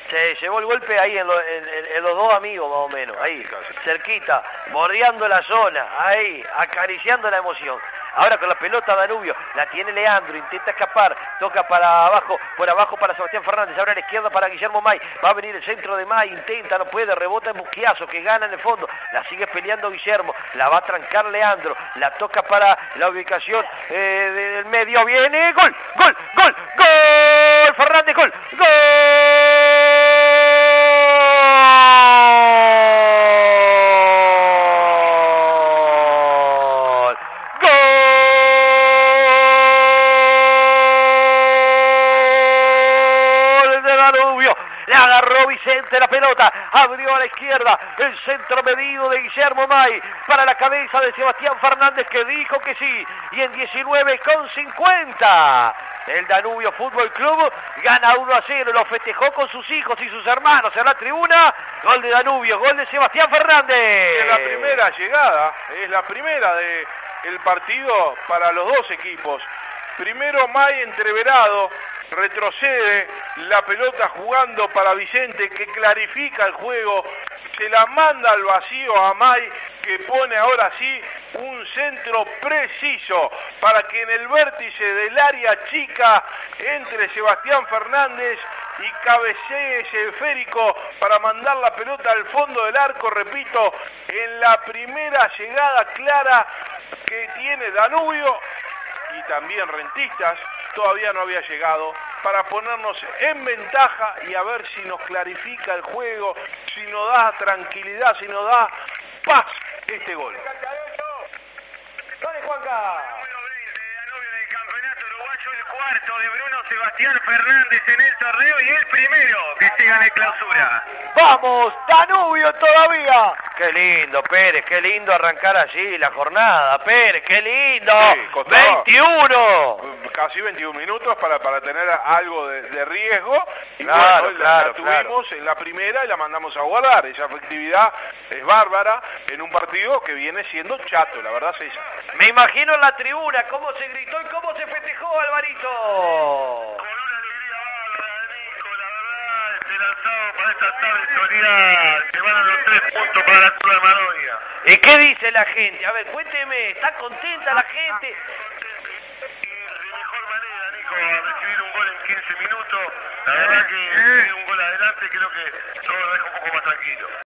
Se llevó el golpe ahí en los dos amigos más o menos, ahí, cerquita, bordeando la zona, ahí, acariciando la emoción. Ahora con la pelota Danubio, la tiene Leandro, intenta escapar, toca para abajo, por abajo para Sebastián Fernández, ahora a la izquierda para Guillermo May, va a venir el centro de May, intenta, no puede, rebota en Busquiazo, que gana en el fondo, la sigue peleando Guillermo, la va a trancar Leandro, la toca para la ubicación del medio, viene, gol, gol, gol, gol, Fernández, gol, gol. Le agarró Vicente la pelota, abrió a la izquierda, el centro medido de Guillermo May para la cabeza de Sebastián Fernández, que dijo que sí, y en 19:50 el Danubio Fútbol Club gana 1-0, lo festejó con sus hijos y sus hermanos en la tribuna. Gol de Danubio, gol de Sebastián Fernández. Es la primera llegada, es la primera del partido para los dos equipos. Primero May entreverado, retrocede la pelota jugando para Vicente, que clarifica el juego, se la manda al vacío a May, que pone ahora sí un centro preciso para que en el vértice del área chica entre Sebastián Fernández y cabecee ese esférico para mandar la pelota al fondo del arco, repito, en la primera llegada clara que tiene Danubio. Y también Rentistas todavía no había llegado, para ponernos en ventaja y a ver si nos clarifica el juego, si nos da tranquilidad, si nos da paz este gol. Dale, Juanca. El campeonato uruguayo, el cuarto de Bruno Sebastián Fernández en el torneo y el primero que se gane clausura. ¡Vamos, Danubio todavía! ¡Qué lindo, Pérez! ¡Qué lindo arrancar así la jornada, Pérez! ¡Qué lindo! Sí, costaba 21. Casi 21 minutos para tener algo de riesgo. Y claro, bueno, claro, la tuvimos en la primera y la mandamos a guardar. Esa efectividad es bárbara en un partido que viene siendo chato, la verdad es esa. Me imagino en la tribuna cómo se gritó y cómo se festejó, Alvarito. Con una alegría bárbara, Nico, la verdad, esperanzado para esta tarde soleada. Se van a los 3 puntos para la Cruz de Madonia. ¿Y qué dice la gente? A ver, cuénteme, ¿está contenta la gente? De mejor manera, Nico, a recibir un gol en 15 minutos. La verdad que un gol adelante creo que todo lo deja un poco más tranquilo.